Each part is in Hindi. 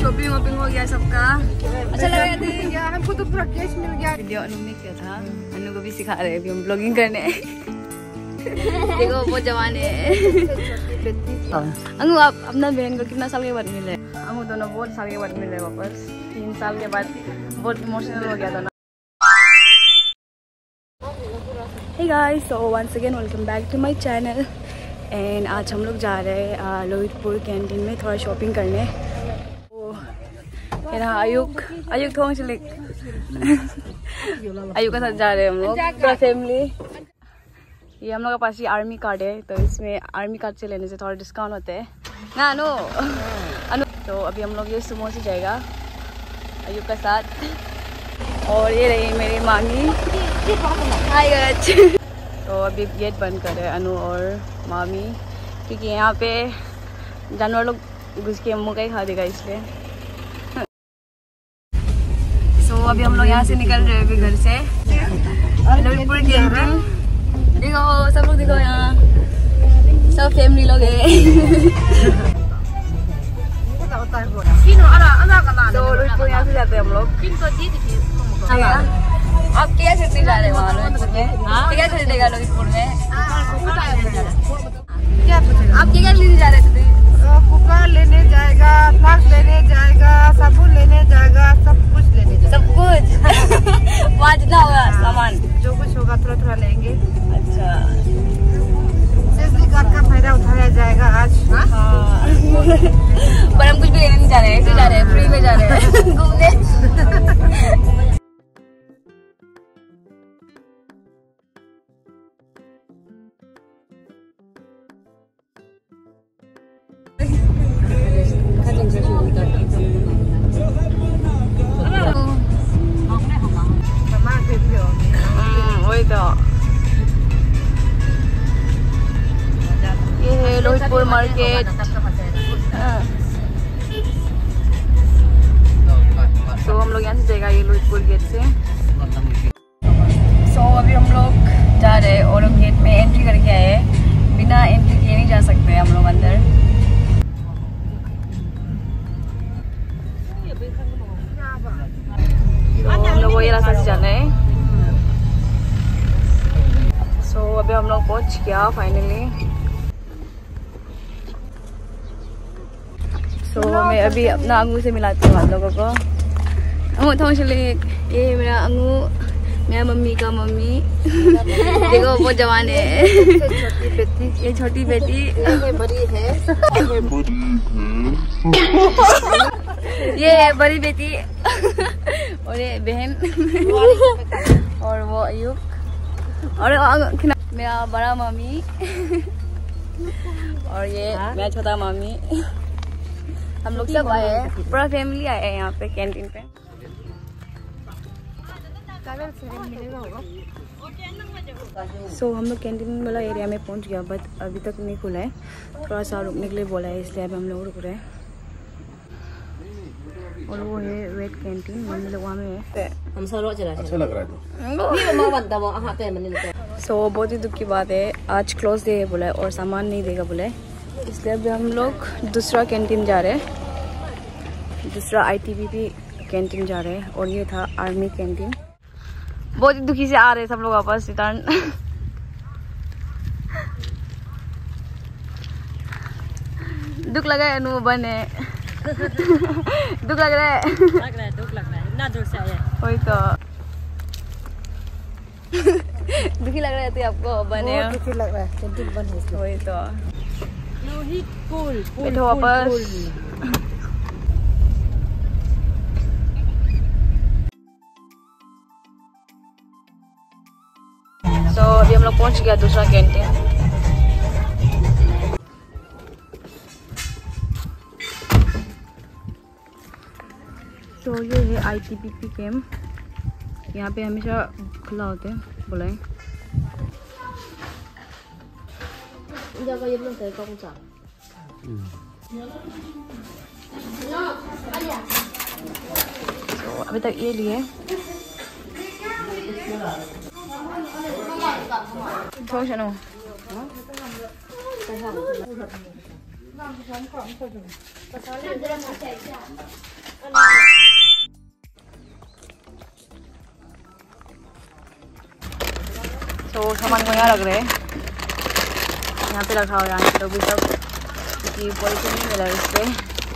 शॉपिंग वॉपिंग हो गया सबका। अच्छा लगा थी हमको तो पूरा कैश मिल गया। वीडियो अनु ने किया था, अनु को भी सिखा रहे हैं अभी हम ब्लॉगिंग करने। देखो वो जवान है। अनु आप अपना बहन को कितना साल के बाद मिले? अनु दोनों बहुत साल के बाद मिले वापस, 3 साल के बाद। बहुत इमोशनल हो गया था ना। Hey guys, so once again welcome back to my channel and आज हम लोग जा रहे हैं लोहितपुर कैंटीन में थोड़ा शॉपिंग करने। तो आयुक थोड़ा चले आयुक के साथ जा रहे हैं हम लोग पूरा फैमिली। ये हम लोग के पास ये आर्मी कार्ड है, तो इसमें आर्मी कार्ड से लेने से थोड़ा डिस्काउंट होते हैं ना अनु। तो अभी हम लोग ये सुमो से जाएगा आयुक के साथ। और ये रही मेरी मामी। Hi guys. तो अभी गेट बंद कर रहे हैं अनु और मामी, क्योंकि यहाँ पे जानवर लोग घुस के मुँह का ही खा देगा इसलिए। सो अभी हम लोग यहाँ से निकल रहे हैं अभी घर से लोहितपुर कैंटीन। देखो सब लोग, देखो यहाँ सब फैमिली लोग हैं। तो लोहितपुर यहाँ से जाते हैं हम लोग। आप क्या खरीदने जा रहे हैं वहाँ लोहितपुर में? क्या खरीदेगा लोहितपुर में? आप क्या लेने जा रहे थे? कुकर लेने जाएगा, फ्लास्क लेने जाएगा, साबुन लेने जाएगा, सब कुछ लेने जाएगा। सब कुछ? वहाँ जितना होगा सामान जो कुछ होगा थोड़ा थोड़ा लेंगे। अच्छा, कार्ड का फायदा उठाया जाएगा आज। हाँ। पर हम कुछ भी लेने नहीं जा रहे हैं, ऐसे जा रहे हैं, फ्री में जा रहे हैं घूमने। वही तो ये है लोहितपुर मार्केट। तो हम लोग यहाँ से जाएगा ये लोहितपुर गेट से। सो अभी हम लोग जा रहे हैं और गेट में एंट्री करके आए हैं। बिना एंट्री किए नहीं जा सकते हम लोग अंदर। तो हम लोग वही रास्ते से जाना है। सो अभी हम लोग पहुंच गया फाइनली। सो मैं अभी अपना अंगू से मिलाती हूँ आप लोगों को। ये मेरा अंगू, मेरा मम्मी का मम्मी। देखो वो जवान है। छोटी बेटी, ये छोटी बेटी, ये बड़ी है। ये है बड़ी बेटी और ये बहन और वो आयुक और मेरा बड़ा मामी और ये मेरा छोटा मामी। हम लोग सब आए हैं, पूरा फैमिली आए हैं यहाँ पे कैंटीन पे। सो हम लोग कैंटीन वाला एरिया में पहुँच गया, बट अभी तक नहीं खुला है। थोड़ा सा रुकने के लिए बोला है, इसलिए अभी हम लोग रुक रहे हैं। और वो है रेड कैंटीन, हम लोग वहाँ में है। अच्छा लग रहा है। सो बहुत ही दुख की बात है, आज क्लोज डे है बोला है और सामान नहीं देगा बोला है, इसलिए अभी हम लोग दूसरा कैंटीन जा रहे हैं, दूसरा ITBP कैंटीन जा रहे हैं। और ये था आर्मी कैंटीन। बहुत ही दुखी से आ रहे हैं सब लोग वापस रिटर्न। दुख लगा है अनु बने। दुख लग रहा है। दुख लग रहा है, इतना दूर से आए। वही तो दुखी लग रहा है आपको बने। दुखी लग रहा है, कैंटीन बंद है। वही तो बैठो वापस। तो अभी हम लोग पहुंच गया दूसरा कैंटीन। तो ये है ITBP कैंप, यहाँ पे हमेशा खुला होते हैं बुलाए। तो अभी तक ये लिए तो सामान को यहाँ रख रहे हैं, यहाँ पे रखा हुआ है। तो भी सब क्योंकि पॉलिथीन नहीं मिला इस पे।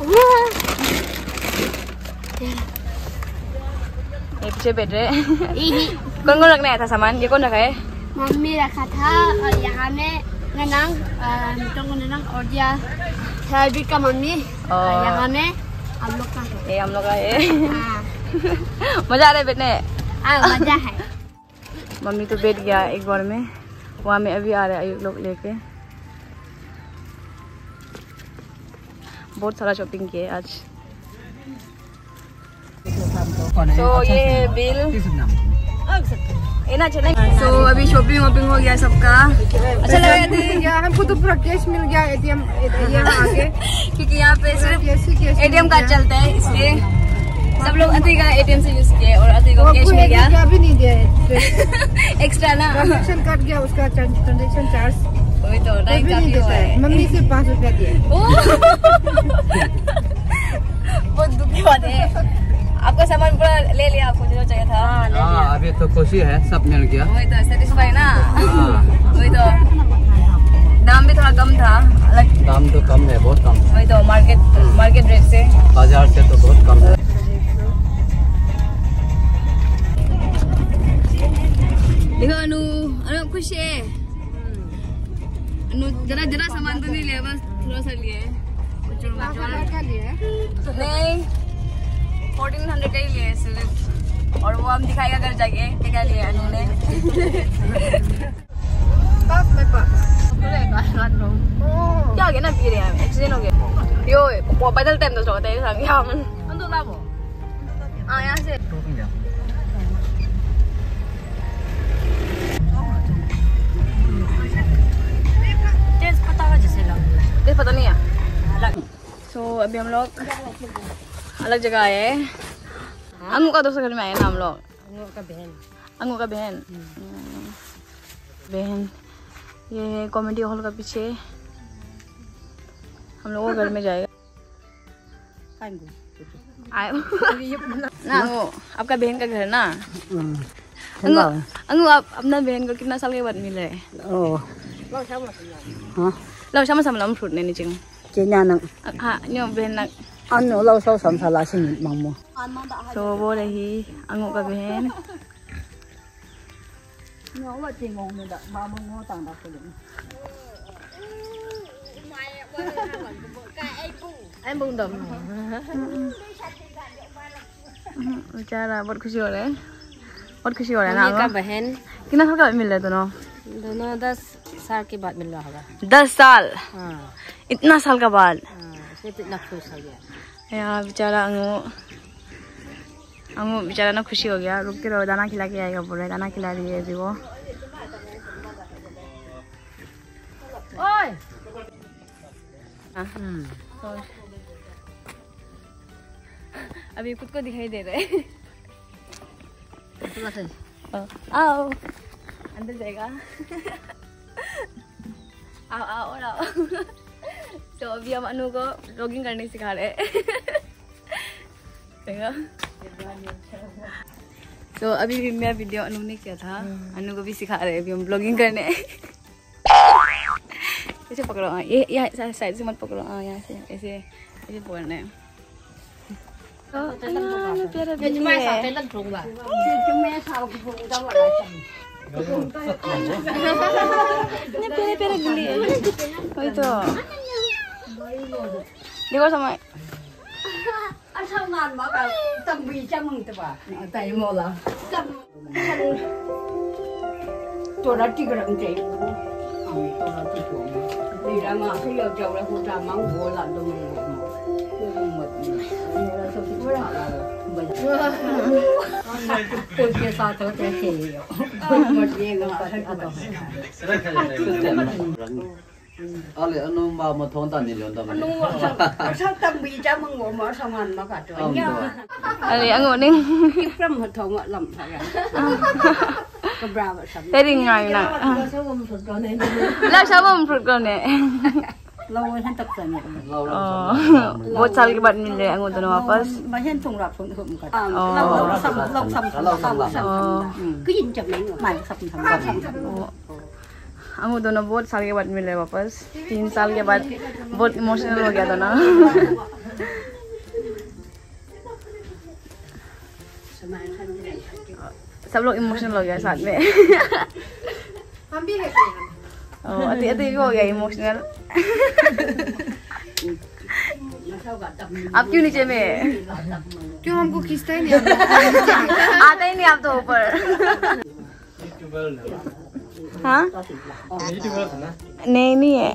ये पीछे बैठ रहे। कौन कौन रखने आया था सामान? ये कौन रखा है? मम्मी रखा था और यहाँ में ननंग और दिया थर्ड का मम्मी और यहाँ में हम लोग का है। ये हम लोग का है। मजा आ रहा है बैठने? मजा है। मम्मी तो बैठ गया एक बार में, वहाँ में अभी आ रहे हैं लोग लेके। बहुत सारा शॉपिंग किए आज। तो ये है बिल। तो अभी शॉपिंग वॉपिंग हो गया सबका। अच्छा लगा थी? हमको तो पूरा कैश मिल गया एटीएम आगे, क्योंकि यहाँ पे सिर्फ एटीएम कार्ड चलता है, इसलिए सब लोग अति का एटीएम से यूज किए और अति को कैश मिल गया। अभी नहीं दिया एक्स्ट्रा ना, ट्रांजेक्शन कट गया उसका ट्रांजेक्शन चार्ज। वही तो टाइम काफी हुआ है। मम्मी से 5 रुपया दिए। बहुत दुखी बात है। आपका सामान पूरा ले लिया, आपको जो चाहिए था। हाँ, अभी तो खुशी है, सब मिल गया। वही तो सेटिस्फाई ना। वही तो दाम भी थोड़ा कम था, दाम तो कम है, बहुत कम। वही तो मार्केट रेट से, बाजार से तो बहुत कम है। देखो अनु खुश है। अनु जरा सामान तो नहीं लिया, बस थोड़ा सा लिए। नहीं 1400 का ही लिए सिर्फ, और वो हम दिखाएगा घर जाके क्या लिए अनु ने। क्या हो गया ना, पी रहे हैं एक्सीडेंट हो गया। यो पैदल टाइम तो चलता है यहाँ से। पता नहीं है। तो अभी हम लोग अलग जगह आए हैं। अंगू का दूसरे घर में आए ना हम लोग। अंगू का बहन ये है कॉमेडी हॉल का पीछे। हम लोग घर में जाएगा। ना वो आपका बहन का घर ना। अंगू आप अपना बहन को कितना साल के बाद मिल रहे हैं? lau sama lam fruit ne ni ching Kenya nang ha nyo ben nak ano lau sau sam sala sin mangmo. So wo rahi angu ka ben Nyo wa ting ngong me da ba mo ngo tang da ko. Em bung đầm. बेचारा बहुत खुशी हो रहा है, बहुत खुशी हो रहा है ना। का बहन कितना साल का मिल रहा है दोनों 10 साल के बाद मिल रहा होगा। 10 साल? हाँ, इतना साल का बाद। इसमें तो इतना खुश हो गया यार बेचारा अंगू बेचारा ना खुशी हो गया। रुक के रहो, दाना खिला के आएगा बोल रहे। दाना खिला रही है अभी वो। अभी खुद को दिखाई दे रहे हैं। आओ अंदर जाएगा। आओ आओ और आओ। तो अभी हम अनु को व्लॉगिंग करने सिखा रहे हैं। तो अभी भी मेरा वीडियो अनु ने किया था, अनु को भी सिखा रहे हैं अभी हम व्लॉगिंग करने। ऐसे पकड़ो, ये यहाँ साइड से मत पकड़ो, यहाँ से ऐसे ऐसे पकड़ना है। प्यारा बिल्ली है। प्यारा बिल्ली है। वही तो देखो समय Ale anu ba mo thon tan ni lon ta ma. Sao tâm bị cha mong ngộ mở xong hành mà cả trời nha. Ali angu ning. From hợp thong ngọ lầm phải à. Cái bravo sắm. Thế thì ngày nào. Là sao mà một phút con này. lâu rồi hắn tập rồi nhỉ बहुत साल के बाद मिल रहे अंगूर दोनों वापस mà hắn thùng rạp thùng thùng cả lâu xong cứ nhìn chậm lấy mày sập अंगूर दोनों बहुत साल के बाद मिल रहे वापस 3 साल के बाद बहुत इमोशनल हो गया था ना सब लोग इमोशनल हो गया साथ में हम भी अति भी हो गया इमोशनल आप क्यों नीचे में क्यों हमको खींचता ही नहीं आता ही नहीं आप तो ऊपर हाँ नहीं है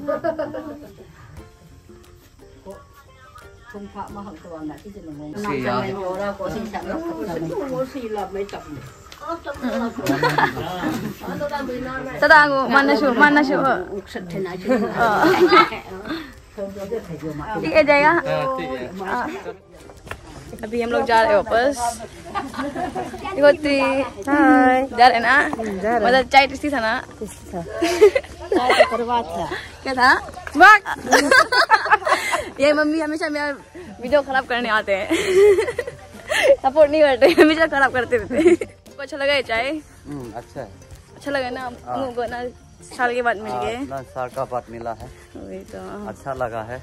không phạm mà học toàn là cái gì là ngon năm này nhiều đâu có sinh sản không có gì là mấy chậm Sada aku mana shu thế này chứ ठीक है जाएगा अभी हम लोग जा रहे हैं वापस देखो ती हाय जा रहे ना मतलब चाय टेस्टी था ना क्या था बाग ये मम्मी हमेशा मेरा वीडियो खराब करने आते हैं सपोर्ट नहीं करते हमेशा खराब करते रहते आपको अच्छा लगा ये चाय अच्छा है अच्छा लगा ना हमको ना साल के बाद मिल गए साल का बाद मिला है वही तो अच्छा लगा है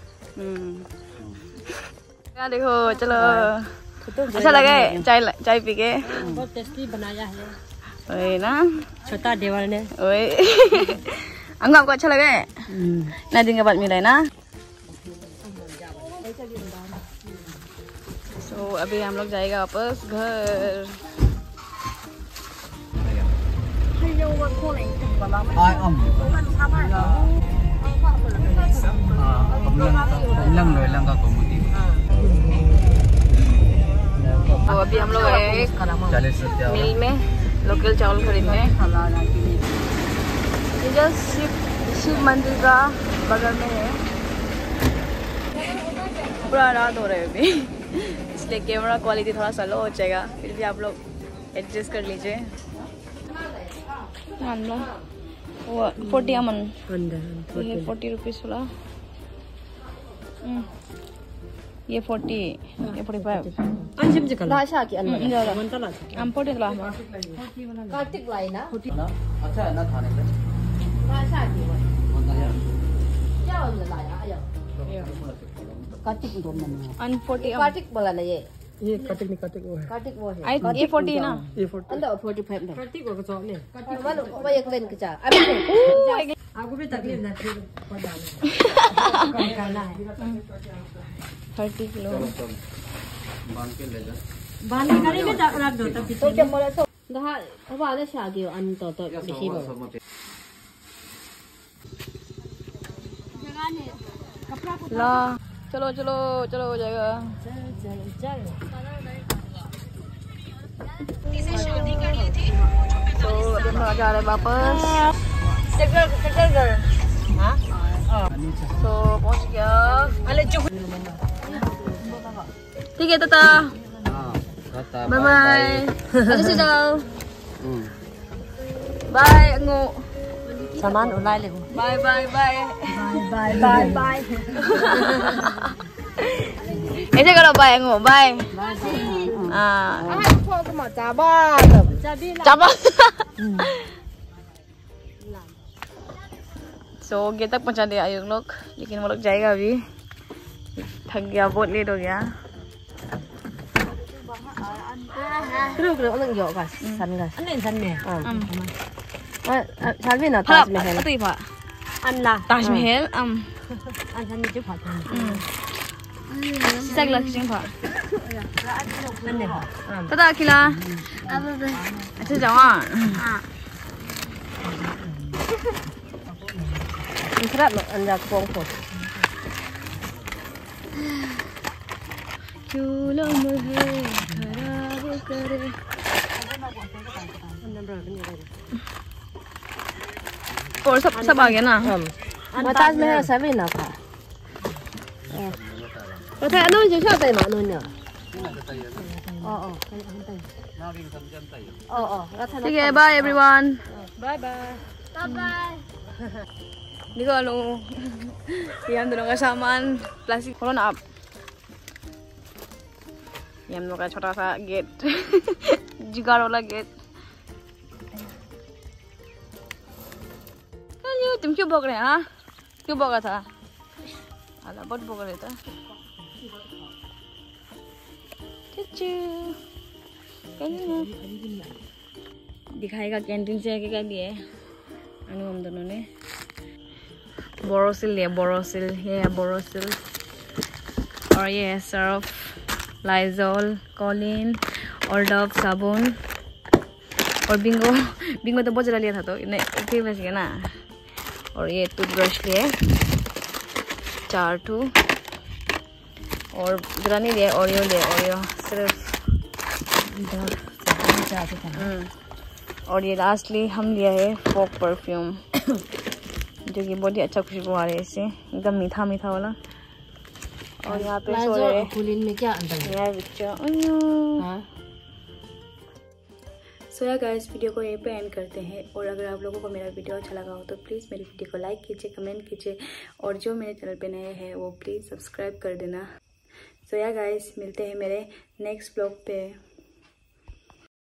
क्या देखो चलो अच्छा लगा है चाय पी के बहुत टेस्टी बनाया है वही ना छोटा देवर ने वही अंग आपको अच्छा लगा है ना दिन के बाद मिला है ना तो अभी हम लोग जाएगा वापस घर ai om lăng rồi lăng का कोमती तो अभी हम लोग आए मिल में लोकल चावल खरीदने ये शिव मंदिर का बगल में है पूरा रात हो रहा है अभी इसलिए कैमरा क्वालिटी थोड़ा सा लो हो जाएगा फिर भी आप लोग एडजस्ट कर लीजिए वो 40 अमन ये 40 रुपीस वाला ये 40 ये 45 अंजिम जी कला भाषा की अलग हम 40 ला कार्तिक लाई ना अच्छा है ना खाने में भाषा की क्या होने लाया आयो कार्तिक दो मन अन 40 कार्तिक बोला ना ये कार्तिक वो है कार्तिक वो है ये 40 ना ये 40 अंदर 45 ना कार्तिक को जो ने वो एक लेन के जा अभी आपको भी तकलीफ ना फिर को जाना करना है 30 किलो बांध के ले जा बांध करी में रख दो तब तो क्या बोला तो दहा अब आधा शादी अन तो बिसी बो ला चलो चलो चलो हो जाएगा तो अभी हम लोग जा रहे हैं वापस तो पहुंच गया ठीक है तता बाय बाय अच्छे से जाओ बाय अंगू सामान उला ले bye bye bye bye bye ऐसे करो बाय अंगू बाय चाबा सो गेट तक पहुंचा दिया आयुष लोग लेकिन वो लोग जाएगा अभी थक गया बहुत लेट हो गया 그럼 오늘 요 가. 산가. anh này dân nè 살빈아 파 타지메헬. 어떻게 봐 anh là Taj Mahal anh dân chứ phải 시작이라 그냥 봐 anh này tata kila अच्छा जाओ Intrat lo anda kuangko. क्यों लम्हे खराब करे और सब आ गया ना ताजमहल सभी ना था có thể nó chỉ sao tay mà nó nhở ठीक है bye everyone bye bye bye bye देखो लो ये हम दोनों का सामान प्लास्टिक खोलो ना आप। ये हम लोग का छोटा सा गेट जुगाड़ वाला गेट। अरे तुम क्यों भोग रहे हैं? हाँ क्यों भोगा था? अल्लाह बहुत भोग रहे था। दिखाएगा कैंटीन से क्या लिए अनु हम दोनों ने। बोरोसिल लिया, बोरोसिल, ये है बोरोसिल। और ये है सर्फ, लाइजोल, कॉलिन और डव साबुन और बिंगो। बिंगो तो बहुत ज़्यादा लिया था तो इतने बच गया ना। और ये टूथब्रश लिए 4 ठो और ज़्यादा नहीं लिया। ओरियो लिया, ओरियो सिर्फ। और ये लास्टली हम लिया है फॉग परफ्यूम जो कि बहुत ही अच्छा खुशबू आ रही है इससे, एकदम मीठा मीठा वाला। और यहाँ पे में क्या अंदर है? सो या गाइस वीडियो को यहीं पे एंड करते हैं। और अगर आप लोगों को मेरा वीडियो अच्छा लगा हो तो प्लीज़ मेरी वीडियो को लाइक कीजिए, कमेंट कीजिए और जो मेरे चैनल पे नए हैं वो प्लीज़ सब्सक्राइब कर देना। सो या गाइस मिलते हैं मेरे नेक्स्ट ब्लॉग पे।